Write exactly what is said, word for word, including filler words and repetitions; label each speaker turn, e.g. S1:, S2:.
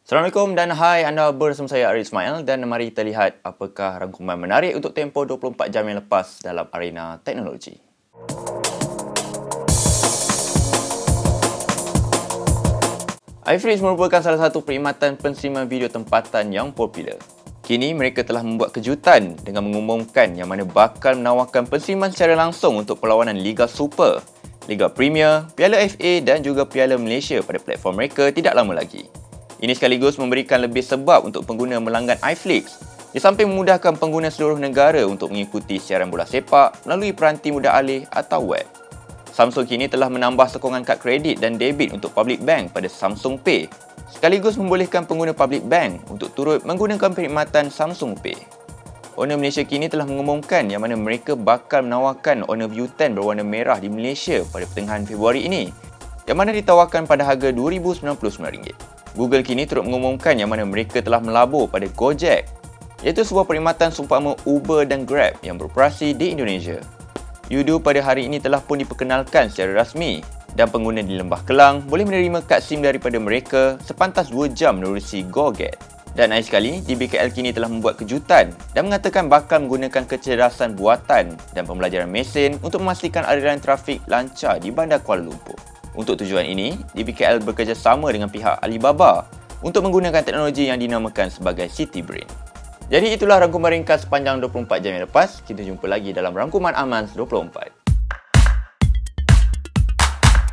S1: Assalamualaikum dan hai, anda bersama saya Arif Ismail dan mari kita lihat apakah rangkuman menarik untuk tempoh dua puluh empat jam yang lepas dalam arena teknologi. iFlix merupakan salah satu perkhidmatan penerimaan video tempatan yang popular. Kini mereka telah membuat kejutan dengan mengumumkan yang mana bakal menawarkan penerimaan secara langsung untuk perlawanan Liga Super, Liga Premier, Piala F A dan juga Piala Malaysia pada platform mereka tidak lama lagi. Ini sekaligus memberikan lebih sebab untuk pengguna melanggan iFlix, di samping memudahkan pengguna seluruh negara untuk mengikuti siaran bola sepak melalui peranti mudah alih atau web. Samsung kini telah menambah sokongan kad kredit dan debit untuk public bank pada Samsung Pay, sekaligus membolehkan pengguna public bank untuk turut menggunakan perkhidmatan Samsung Pay. Honor Malaysia kini telah mengumumkan yang mana mereka bakal menawarkan Honor View sepuluh berwarna merah di Malaysia pada pertengahan Februari ini, yang mana ditawarkan pada harga dua ribu sembilan puluh sembilan ringgit. Google kini turut mengumumkan yang mana mereka telah melabur pada Gojek, iaitu sebuah perkhidmatan seumpama Uber dan Grab yang beroperasi di Indonesia. Yudu pada hari ini telah pun diperkenalkan secara rasmi dan pengguna di Lembah Kelang boleh menerima kad SIM daripada mereka sepantas dua jam menerusi GoGet. Dan lain sekali, D B K L kini telah membuat kejutan dan mengatakan bakal menggunakan kecerdasan buatan dan pembelajaran mesin untuk memastikan aliran trafik lancar di Bandar Kuala Lumpur. Untuk tujuan ini, D B K L bekerjasama dengan pihak Alibaba untuk menggunakan teknologi yang dinamakan sebagai City Brain. Jadi itulah rangkuman ringkas sepanjang dua puluh empat jam yang lepas. Kita jumpa lagi dalam rangkuman Amans dua puluh empat.